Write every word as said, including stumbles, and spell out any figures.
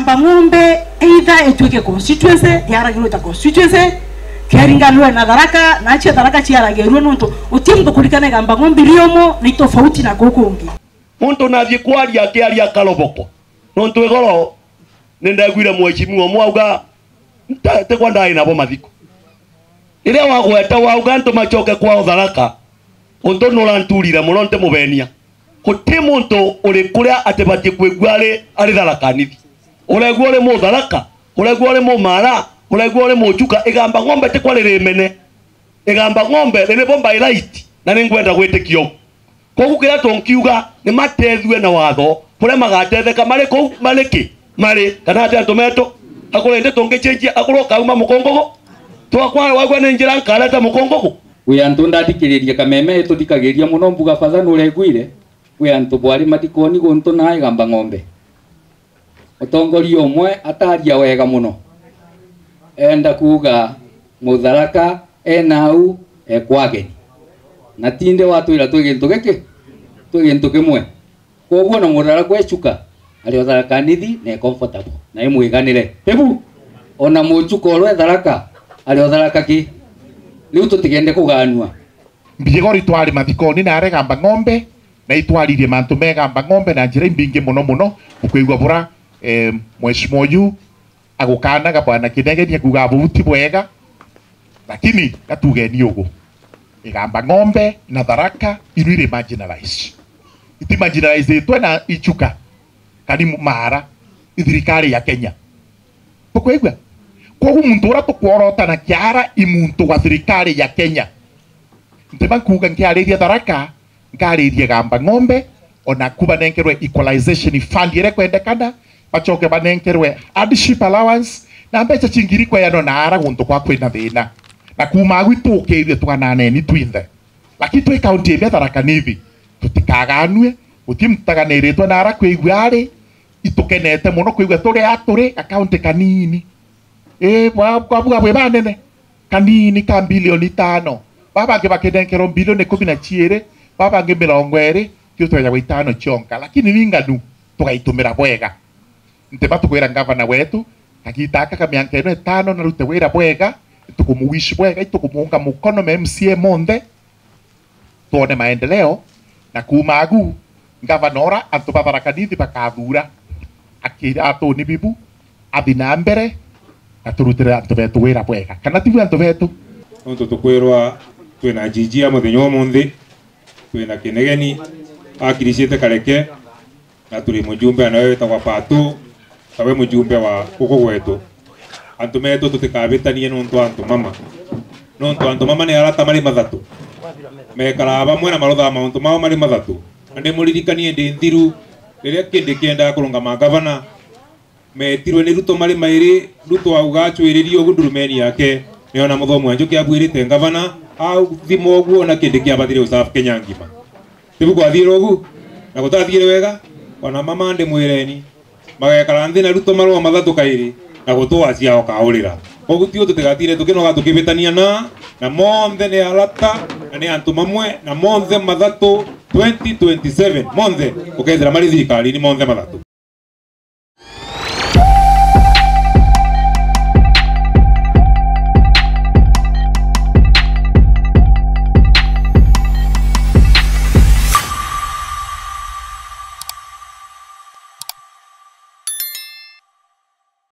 Ng'ombe either etuike constituency yara gilo ta constituency keringalwe na Tharaka na acha Tharaka chiara gerwe nonto utimbo kulikana gamba ng'ombe riomo ni tofauti na gokongi muntu nathie kwaria akiaria kaloboko nonto egoro nindagwire mwechimiwa mwauga te kwanda ina bo mathiko iria wagweta wauga nto machoke kwa Tharaka unto no lanturira muno nte mubenia kuti muntu uri kuria atebatie kwegware ari Tharaka nithi uregwo uri mu Tharaka uregwo uri mu Mara uregwo uri mu Chuka igamba ng'ombe te kwa rimene igamba ng'ombe rene bomba right na ningwenda gwitikio kogu kira tonkiuga ni matethwe na watho kure magatetheka mari kou mariki mari kana ate antometo akurende tonge change akuro kauma mukongogo twakwa wagwa ne njira nkaleta mukongogo we antu ndathikiriria kameme tuthikagiria muno mbuga fatha nuregwire we antu bwari matikoni gonto na igamba ng'ombe utongori omwe ataria wega muno enda kuga Mutharaka enau ekwageni na tinde watu ira twigintu giki twigintu kimwe koguo na Mutharaka echuka ari Tharaka nithi ne comfortable na imwiganire hebu ona muchuka olwe Tharaka ari Tharaka ki riu tutigende kuganua mbigori twari mathikoni na aregamba ng'ombe na itwaririe mantu megamba ng'ombe na njira imbingi muno muno ukwigwa bura eh, mheshimiwa yu agukanaga bwana Kinegeni kuga buti bwega lakini gatugeni ugo igamba ng'ombe na Tharaka iruire marginalize iti marginalize itwe na Ichuka kani Mara ithirikari ya Kenya tukwigwa kogu muntu ura tukworota na kiara imuntu wa thirikari ya Kenya ntema kuga nkiariria Tharaka nkariria gamba ng'ombe ona kuba nenkerwe equalization fund ire kwendekana bachoke banenkerwe hardship allowance na mbecha chingiri kwa yano na ara guntu kwa kwina thina na kuma gwitukirie twanane ni twinthe lakini twi county ya Tharaka nithi tutikaganwe utimtaganiritwe na ara kwigwa ari itukenete muno kwigwa turi aturi account kanini eh kwa kwa bwe banene kanini ka bilioni tano baba ngibakenekero bilioni kumi na chiere baba ngi mirongo eri kiutwa itano chonka lakini ninganu tukaitumira bwega nteba tukwira ngavana wetu akitaka kamyanka eno etano na rute wira bwega tukumuwishi bwega tukumuunga mukono me M C A monde tuone maendeleo na kumagu ngavanora antu Tharaka nithi bakathura akira atu ni bibu athina mbere aturutira antu betu wira bwega kana tibu antu betu onto tukwirwa twina jiji muthenya omuthi twina Kinegeni akiriciete kareke na turi mujumbe anawe tagwa Patu tawe mujumbe wa kuko gwetu antu metu tutikabitanie nontu antu mama nontu antu mama ni arata mari mathatu mekara bamwe na marotha mauntu mao mari mathatu ande muririkanie ndi nthiru riria kindi kienda kurunga magavana metirwe ni Ruto mari mairi Ruto auga chwiririo gundurumeni yake niona muthomu anjuki abwirite ngavana au thimo oguo na kindi kiabathire usafu Kenya ngima tibu kwa thiro ogu na gutathire wega ona mama ndi mwireni magekara nthi na Ruto marwa mathatu kairi na gutwa ciao kaurira koguo tio tutigatire tukinoga tukibitania na na monthe ni arata na ni antu mamwe na monthe mathatu twenty twenty-seven monthe ukethira mari thirikari ni monthe mathatu.